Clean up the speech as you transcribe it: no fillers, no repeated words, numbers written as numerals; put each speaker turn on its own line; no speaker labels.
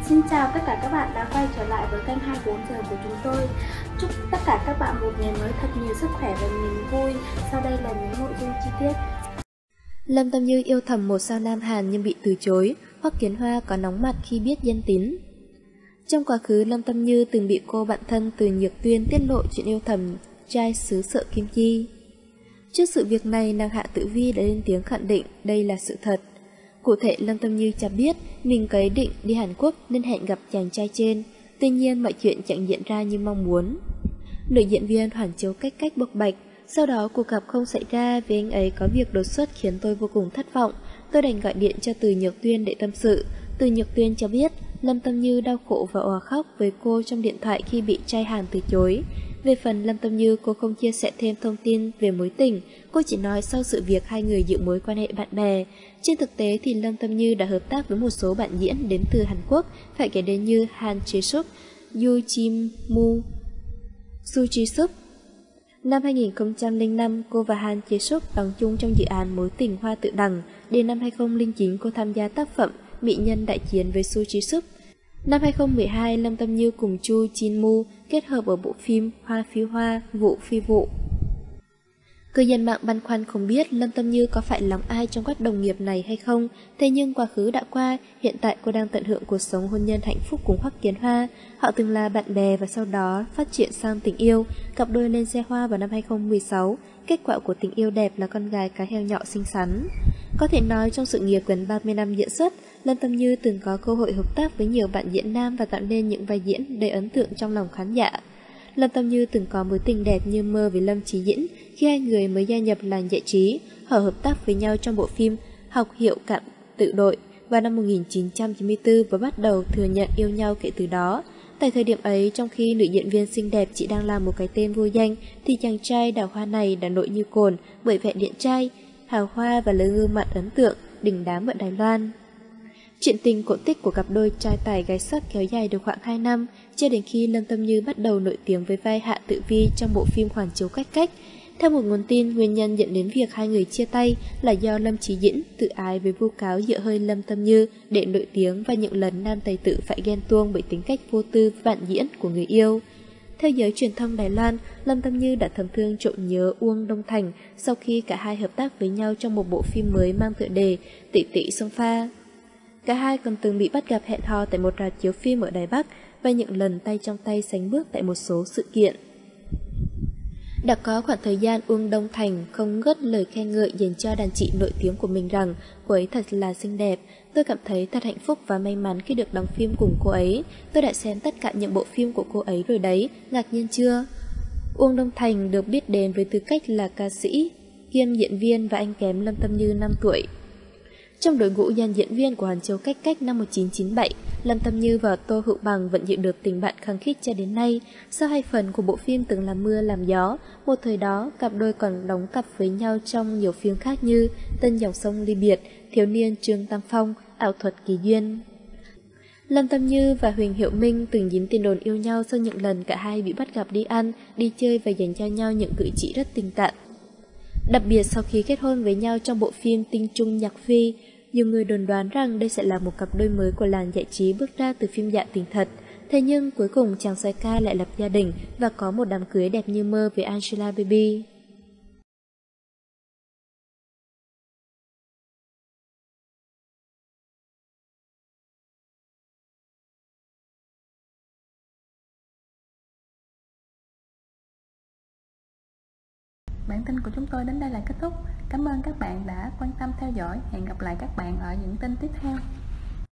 Xin chào tất cả các bạn đã quay trở lại với kênh 24 giờ của chúng tôi. Chúc tất cả các bạn một ngày mới thật nhiều sức khỏe và niềm vui. Sau đây là những nội dung chi tiết.
Lâm Tâm Như yêu thầm một sao Nam Hàn nhưng bị từ chối. Hoắc Kiến Hoa có nóng mặt khi biết danh tín. Trong quá khứ, Lâm Tâm Như từng bị cô bạn thân Từ Nhược Tuyên tiết lộ chuyện yêu thầm trai xứ Sợ Kim Chi. Trước sự việc này, nàng Hạ Tử Vi đã lên tiếng khẳng định đây là sự thật. Cụ thể, Lâm Tâm Như cho biết mình có ý định đi Hàn Quốc nên hẹn gặp chàng trai trên. Tuy nhiên, mọi chuyện chẳng diễn ra như mong muốn. Nữ diễn viên Hoàn Chiếu Cách bộc bạch, sau đó cuộc gặp không xảy ra vì anh ấy có việc đột xuất khiến tôi vô cùng thất vọng. Tôi đành gọi điện cho Từ Nhược Tuyên để tâm sự. Từ Nhược Tuyên cho biết Lâm Tâm Như đau khổ và òa khóc với cô trong điện thoại khi bị trai Hàn từ chối. Về phần Lâm Tâm Như, cô không chia sẻ thêm thông tin về mối tình, cô chỉ nói sau sự việc hai người giữ mối quan hệ bạn bè. Trên thực tế thì Lâm Tâm Như đã hợp tác với một số bạn diễn đến từ Hàn Quốc, phải kể đến như Han Jae-suk, Yoo Jin-moo, Soo Ji-suk. Năm 2005, cô và Han Jae-suk đóng chung trong dự án Mối tình hoa tự đằng. Đến năm 2009, cô tham gia tác phẩm Mỹ nhân đại chiến với Soo Ji-suk. Năm 2012, Lâm Tâm Như cùng Chu Jin-moo kết hợp ở bộ phim Hoa Phi Hoa, Vụ Phi Vụ. Cư dân mạng băn khoăn không biết Lâm Tâm Như có phải lòng ai trong các đồng nghiệp này hay không. Thế nhưng quá khứ đã qua, hiện tại cô đang tận hưởng cuộc sống hôn nhân hạnh phúc cùng Hoắc Kiến Hoa. Họ từng là bạn bè và sau đó phát triển sang tình yêu. Cặp đôi lên xe hoa vào năm 2016. Kết quả của tình yêu đẹp là con gái cái heo nhọ xinh xắn. Có thể nói trong sự nghiệp gần 30 năm diễn xuất, Lâm Tâm Như từng có cơ hội hợp tác với nhiều bạn diễn nam và tạo nên những vai diễn đầy ấn tượng trong lòng khán giả. Lâm Tâm Như từng có mối tình đẹp như mơ với Lâm Chí Dĩnh khi hai người mới gia nhập làng giải trí. Họ hợp tác với nhau trong bộ phim Học hiệu cảm tự đội vào năm 1994 và bắt đầu thừa nhận yêu nhau kể từ đó. Tại thời điểm ấy, trong khi nữ diễn viên xinh đẹp chỉ đang làm một cái tên vô danh, thì chàng trai đào hoa này đã nổi như cồn bởi vẻ điển trai, hào hoa và lời gương mặt ấn tượng, đình đám ở Đài Loan. Chuyện tình cổ tích của cặp đôi trai tài gái sắc kéo dài được khoảng 2 năm, cho đến khi Lâm Tâm Như bắt đầu nổi tiếng với vai Hạ Tử Vi trong bộ phim Hoàn Chiếu Cách. Theo một nguồn tin, nguyên nhân dẫn đến việc hai người chia tay là do Lâm Chí Dĩnh tự ái với vu cáo dựa hơi Lâm Tâm Như để nổi tiếng và những lần nam tài tử phải ghen tuông bởi tính cách vô tư vạn diễn của người yêu. Theo giới truyền thông Đài Loan, Lâm Tâm Như đã thầm thương trộm nhớ Uông Đông Thành sau khi cả hai hợp tác với nhau trong một bộ phim mới mang tựa đề Tỷ Tỷ Sông Pha. Cả hai còn từng bị bắt gặp hẹn hò tại một rạp chiếu phim ở Đài Bắc và những lần tay trong tay sánh bước tại một số sự kiện. Đã có khoảng thời gian Uông Đông Thành không ngớt lời khen ngợi dành cho đàn chị nổi tiếng của mình rằng cô ấy thật là xinh đẹp. Tôi cảm thấy thật hạnh phúc và may mắn khi được đóng phim cùng cô ấy. Tôi đã xem tất cả những bộ phim của cô ấy rồi đấy, ngạc nhiên chưa? Uông Đông Thành được biết đến với tư cách là ca sĩ, kiêm diễn viên và anh kém Lâm Tâm Như 5 tuổi. Trong đội ngũ dàn diễn viên của Hoàn Chiếu Cách năm 1997, Lâm Tâm Như và Tô Hữu Bằng vẫn giữ được tình bạn khăng khít cho đến nay. Sau 2 phần của bộ phim Từng Làm Mưa Làm Gió, một thời đó cặp đôi còn đóng cặp với nhau trong nhiều phim khác như Tân Dòng Sông Ly Biệt, Thiếu niên Trương Tam Phong, Ảo thuật kỳ duyên. Lâm Tâm Như và Huỳnh Hiệu Minh từng dính tin đồn yêu nhau sau những lần cả hai bị bắt gặp đi ăn, đi chơi và dành cho nhau những cử chỉ rất tình cảm. Đặc biệt sau khi kết hôn với nhau trong bộ phim Tinh Trung Nhạc Phi, nhiều người đồn đoán rằng đây sẽ là một cặp đôi mới của làng giải trí bước ra từ phim Dạ Tình Thật. Thế nhưng cuối cùng chàng soái ca lại lập gia đình và có một đám cưới đẹp như mơ với Angelababy.
Bản tin của chúng tôi đến đây là kết thúc. Cảm ơn các bạn đã quan tâm theo dõi. Hẹn gặp lại các bạn ở những tin tiếp theo.